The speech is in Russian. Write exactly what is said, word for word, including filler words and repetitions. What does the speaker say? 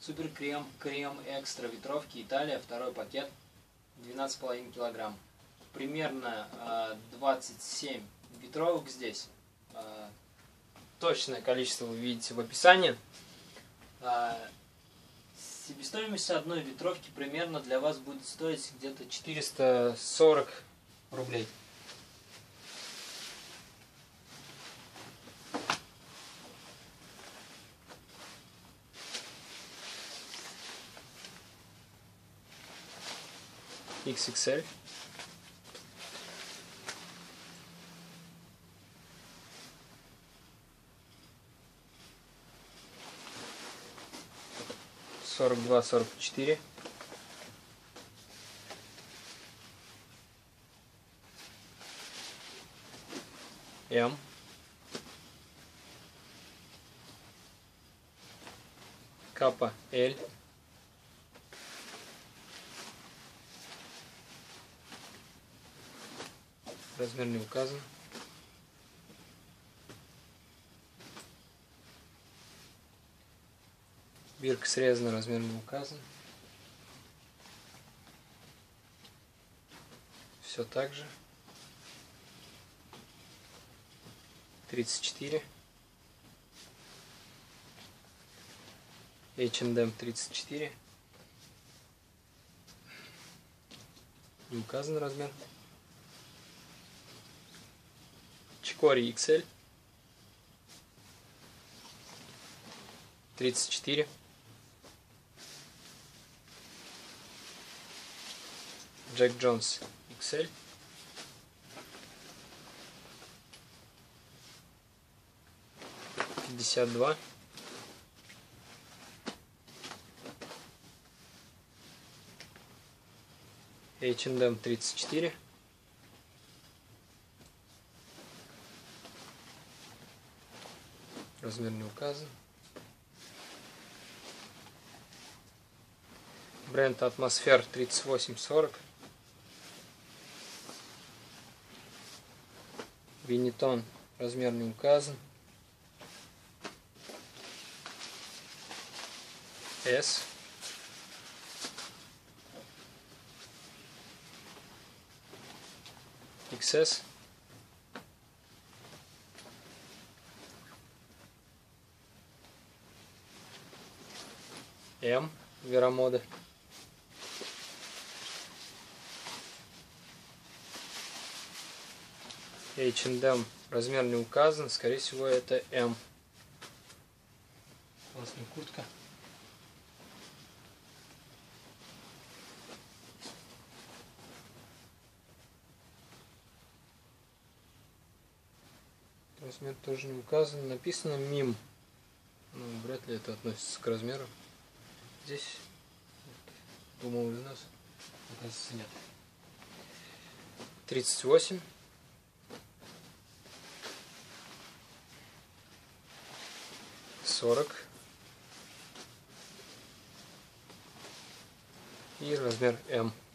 Супер крем, крем экстра ветровки Италия, второй пакет, двенадцать с половиной килограмм. Примерно э, двадцать семь ветровок здесь. Э, точное количество вы видите в описании. Э, себестоимость одной ветровки примерно для вас будет стоить где-то четыреста сорок рублей. икс икс эль. сорок два сорок четыре. М. Капа Л. Размер не указан. Бирка срезана, размер не указан. Все так же. тридцать четыре. эйч энд эм тридцать четыре. Не указан размер. Чикори икс эль. тридцать четыре. Джек Джонс икс эль. пятьдесят два. эйч энд эм тридцать четыре. Размер не указан. Бренд Атмосфер тридцать восемь сорок. Винитон, размер не указан. S. икс эс. М. Веромода. эйч энд эм. Размер не указан. Скорее всего, это М. Классная куртка. Размер тоже не указан. Написано МИМ. Ну, вряд ли это относится к размеру. Здесь, думал, из нас. Оказывается, нет. тридцать восемь. сорок. И размер М.